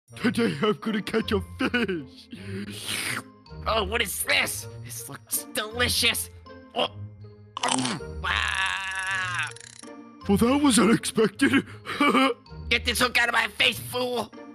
Today I'm gonna catch a fish. Oh, what is this? This looks delicious. Oh. Ah. Well, that was unexpected. Get this hook out of my face, fool.